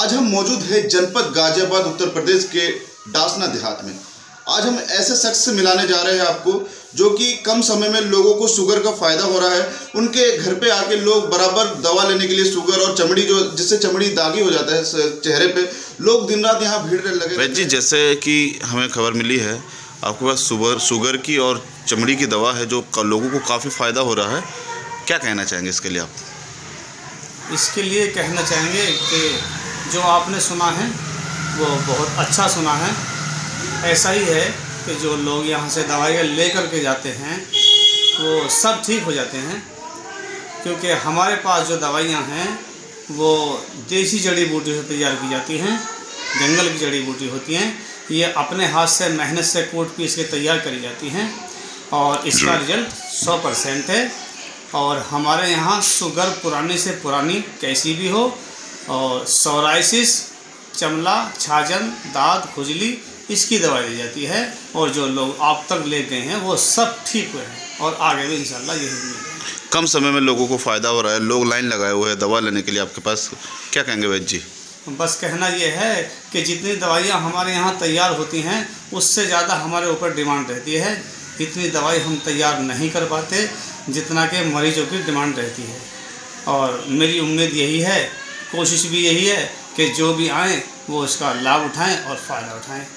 आज हम मौजूद हैं जनपद गाजियाबाद उत्तर प्रदेश के डासना देहात में। आज हम ऐसे शख्स से मिलाने जा रहे हैं आपको, जो कि कम समय में लोगों को शुगर का फ़ायदा हो रहा है। उनके घर पे आके लोग बराबर दवा लेने के लिए शुगर और चमड़ी जिससे चमड़ी दागी हो जाता है चेहरे पे, लोग दिन रात यहाँ भीड़ लगे। वैद्य जी, जैसे कि हमें खबर मिली है आपके पास शुगर की और चमड़ी की दवा है जो लोगों को काफ़ी फ़ायदा हो रहा है, क्या कहना चाहेंगे इसके लिए आप? इसके लिए कहना चाहेंगे कि जो आपने सुना है वो बहुत अच्छा सुना है। ऐसा ही है कि जो लोग यहाँ से दवाइयाँ ले कर के जाते हैं वो सब ठीक हो जाते हैं, क्योंकि हमारे पास जो दवाइयाँ हैं वो देसी जड़ी बूटी से तैयार की जाती हैं, जंगल की जड़ी बूटी होती हैं। ये अपने हाथ से मेहनत से कूट पीस के तैयार करी जाती हैं और इसका रिजल्ट 100% है। और हमारे यहाँ शुगर पुरानी से पुरानी कैसी भी हो, और सोराइसिस, चमला, छाजन, दाद, खुजली, इसकी दवाई दी जाती है। और जो लोग आप तक ले गए हैं वो सब ठीक हुए हैं और आगे भी इंशाल्लाह यही मिलेगा। कम समय में लोगों को फ़ायदा हो रहा है, लोग लाइन लगाए हुए हैं दवा लेने के लिए आपके पास, क्या कहेंगे वैद्य जी? बस कहना ये है कि जितनी दवाइयाँ हमारे यहाँ तैयार होती हैं उससे ज़्यादा हमारे ऊपर डिमांड रहती है। इतनी दवाई हम तैयार नहीं कर पाते जितना कि मरीजों की डिमांड रहती है। और मेरी उम्मीद यही है, कोशिश भी यही है कि जो भी आएँ वो इसका लाभ उठाएं और फ़ायदा उठाएं।